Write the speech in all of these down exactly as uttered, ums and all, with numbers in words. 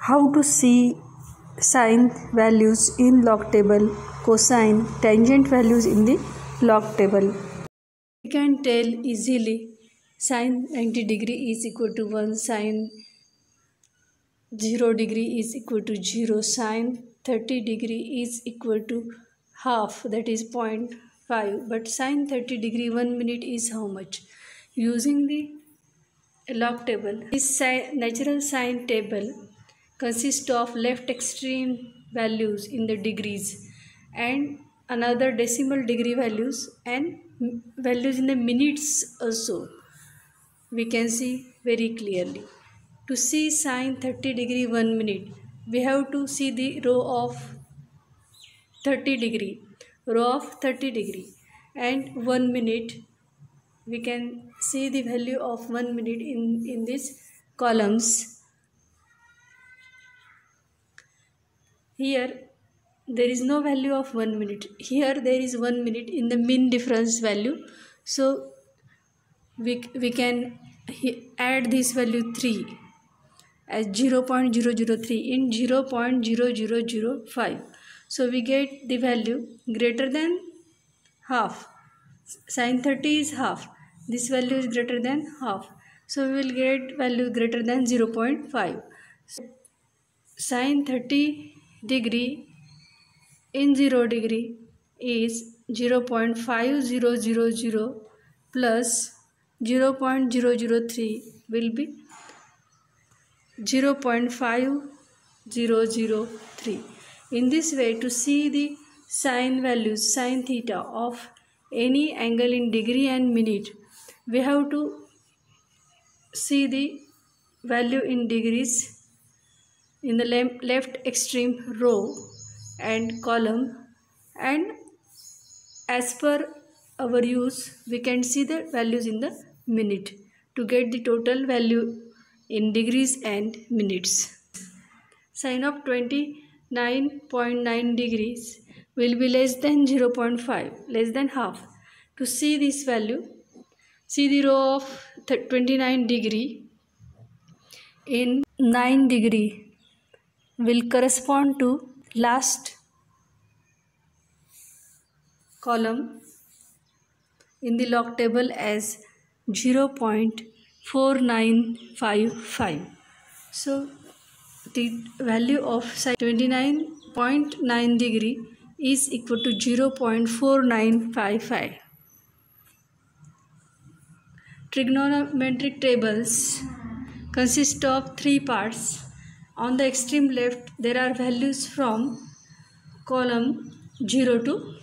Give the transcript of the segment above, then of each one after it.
How to see sine values in log table, cosine, tangent values in the log table. We can tell easily sine ninety degree is equal to one, sine zero degree is equal to zero, sine thirty degree is equal to half, that is zero point five, but sine thirty degree one minute is how much? Using the log table, this natural sine table consists of left extreme values in the degrees and another decimal degree values and values in the minutes also. We can see very clearly. To see sine thirty degree one minute, we have to see the row of thirty degree, row of thirty degree, and one minute. We can see the value of one minute in, in these columns. Here there is no value of one minute. Here there is one minute in the mean difference value. So we, we can add this value three as zero point zero zero three in zero point zero zero zero five. So we get the value greater than half. Sine thirty is half. This value is greater than half. So we will get value greater than zero point five. So sine thirty degree in zero degree is zero point five zero zero zero plus zero point zero zero three will be zero point five zero zero three. In this way, to see the sine values, sine theta of any angle in degree and minute, we have to see the value in degrees in the le left extreme row and column, and as per our use we can see the values in the minute to get the total value in degrees and minutes. Sine of twenty-nine point nine degrees will be less than zero point five, less than half. To see this value, see the row of twenty-nine degree in nine degree will correspond to last column in the log table as zero point four nine five five. So the value of sine twenty-nine point nine degree is equal to zero point four nine five five. Trigonometric tables consist of three parts. On the extreme left, there are values from column zero to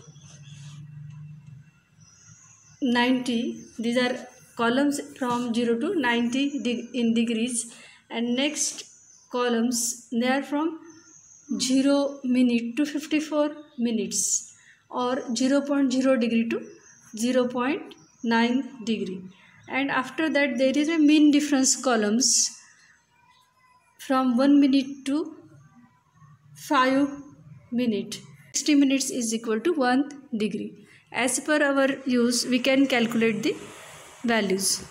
ninety. These are columns from zero to ninety de in degrees, and next columns they are from zero minute to fifty-four minutes, or zero point zero degree to zero point nine degree. And after that there is a mean difference columns from one minute to five minute. sixty minutes is equal to one degree. As per our use, we can calculate the values.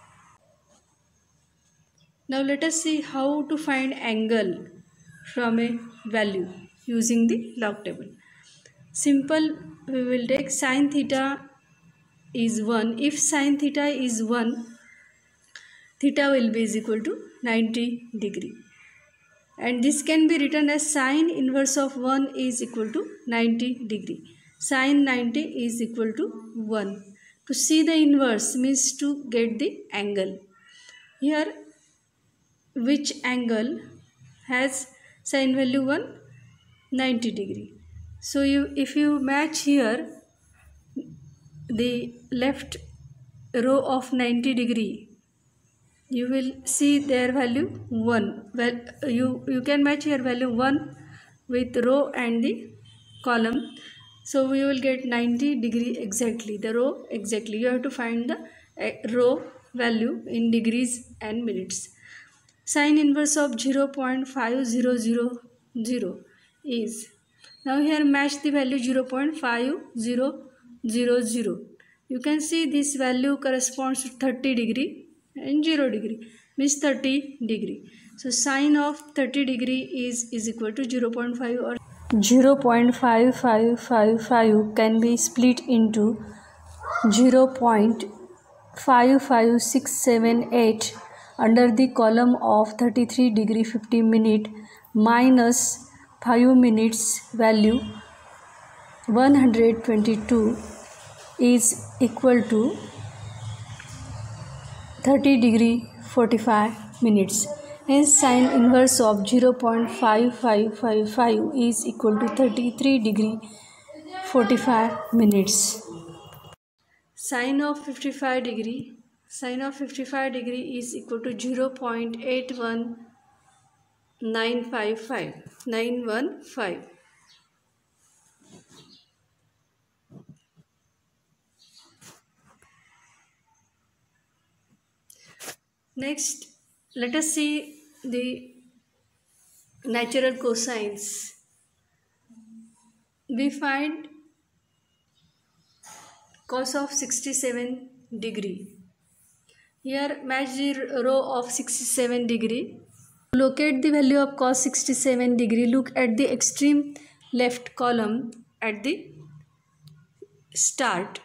Now let us see how to find angle from a value using the log table. Simple, we will take sine theta is one. If sine theta is one, theta will be is equal to ninety degree. And this can be written as sine inverse of one is equal to ninety degree. Sine ninety is equal to one. To see the inverse means to get the angle. Here, which angle has sine value one? ninety degree. So you, if you match here the left row of ninety degree, you will see their value one. Well, you, you can match here value one with row and the column. So we will get ninety degree exactly, the row exactly. You have to find the uh, row value in degrees and minutes. Sine inverse of zero point five zero zero zero is, now here match the value zero point five zero zero zero. You can see this value corresponds to thirty degree and zero degree, means thirty degree. So sine of thirty degree is is equal to zero point five, or zero point five five five five can be split into zero point five five six seven eight under the column of thirty-three degree fifty minute minus five minutes value one hundred twenty-two is equal to thirty degree forty-five minutes. Hence sine inverse of zero point five five five five is equal to thirty-three degree forty-five minutes. Sine of fifty-five degree sine of fifty-five degree is equal to zero point eight one nine five five nine one five. Next, let us see the natural cosines. We find cos of sixty-seven degree. Here match the row of sixty-seven degree. To locate the value of cos sixty-seven degree, look at the extreme left column at the start.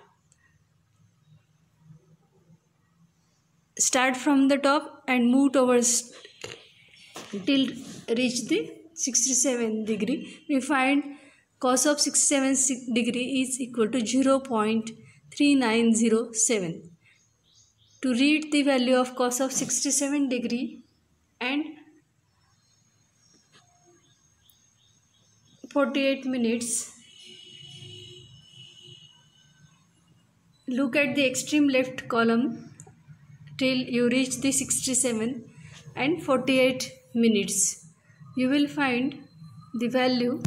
Start from the top and move towards till reach the sixty-seven degree. We find cos of sixty-seven degree is equal to zero point three nine zero seven. To read the value of cos of sixty-seven degree and forty-eight minutes, look at the extreme left column till you reach the sixty-seven and forty-eight minutes. You will find the value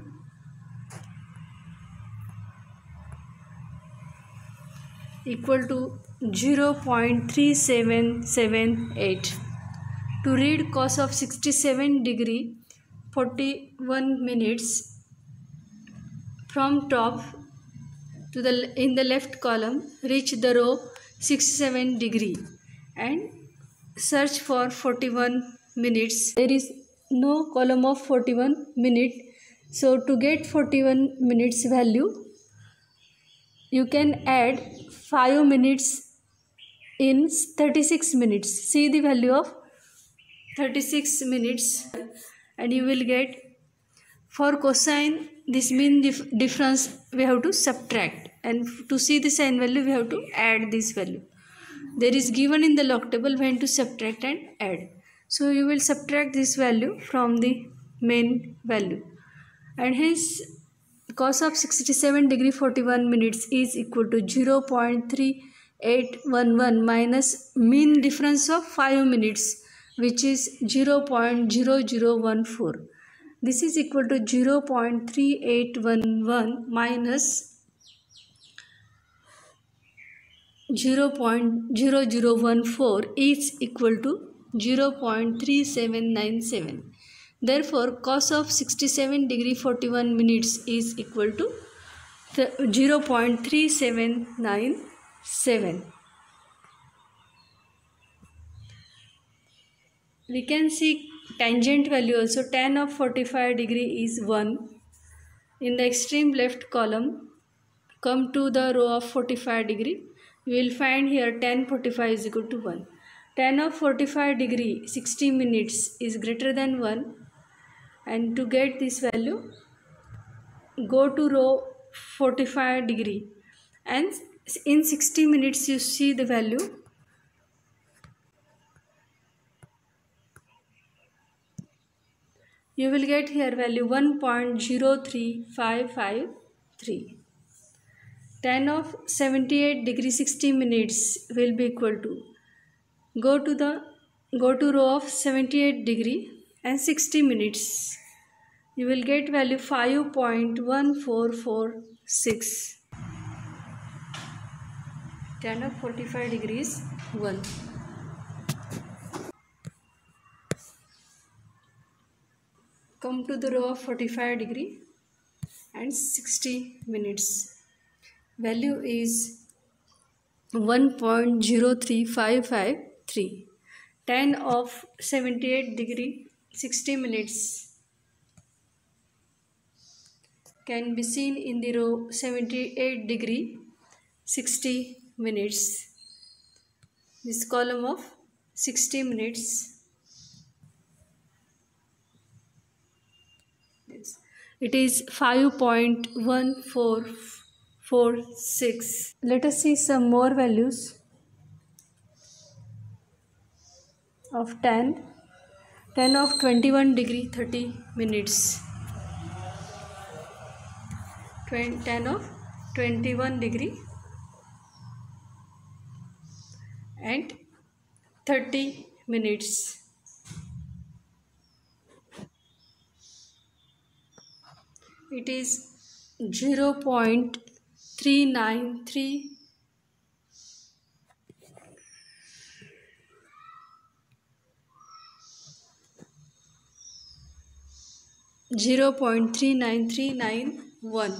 equal to zero point three seven seven eight. To read cos of sixty-seven degree forty-one minutes, from top to the in the left column reach the row sixty-seven degree and search for forty-one minutes. There is no column of forty-one minute, so to get forty-one minutes value you can add five minutes in thirty-six minutes. See the value of thirty-six minutes and you will get, for cosine this mean dif difference we have to subtract, and to see the sine value we have to add this value. There is given in the log table when to subtract and add. So you will subtract this value from the main value, and hence cos of sixty-seven degree forty-one minutes is equal to zero point three eight one one minus mean difference of five minutes, which is zero point zero zero one four. This is equal to zero point three eight one one minus zero point zero zero one four is equal to zero point three seven nine seven. Therefore, cos of sixty-seven degree forty-one minutes is equal to zero point three seven nine seven. We can see tangent value also. Tan of forty-five degree is one. In the extreme left column, come to the row of forty-five degree. You will find here tan forty-five is equal to one. Tan of forty-five degree sixty minutes is greater than one. And to get this value, go to row forty-five degree and in sixty minutes you see the value. You will get here value one point zero three five five three. Tan of seventy-eight degree sixty minutes will be equal to, go to the go to row of seventy-eight degree and sixty minutes. You will get value five point one four four six. Tan of forty-five degrees one. Come to the row of forty-five degree and sixty minutes. Value is one point zero three five five three. Tan of seventy-eight degree sixty minutes can be seen in the row seventy-eight degree sixty minutes. This column of sixty minutes. Yes. It is five point one four four six. Let us see some more values of tan. Tan of twenty-one degree thirty minutes. Tan of twenty-one degree and thirty minutes. It is zero point three nine three zero point three nine three nine one.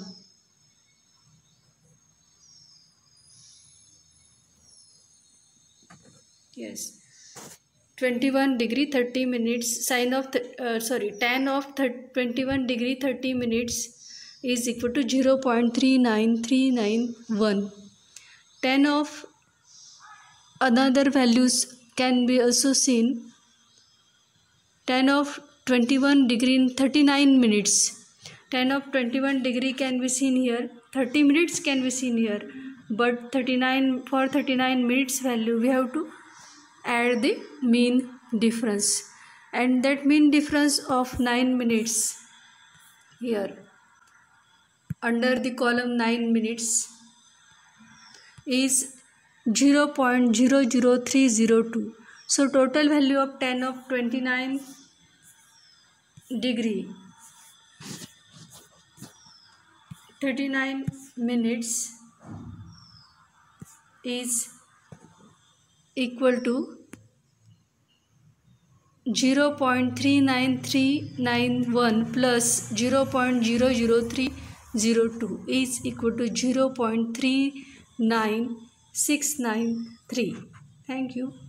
Yes, twenty-one degree thirty minutes. Sine of uh, sorry tan of twenty-one degree thirty minutes is equal to zero point three nine three nine one. Tan of another values can be also seen. Tan of twenty-one degree in thirty-nine minutes. Tan of twenty-one degree can be seen here. thirty minutes can be seen here. But thirty-nine for thirty-nine minutes value we have to add the mean difference. And that mean difference of nine minutes here under the column nine minutes is zero point zero zero three zero two. So total value of tan of twenty-nine degree thirty-nine minutes is equal to zero point three nine three nine one plus zero point zero zero three zero two is equal to zero point three nine six nine three. Thank you.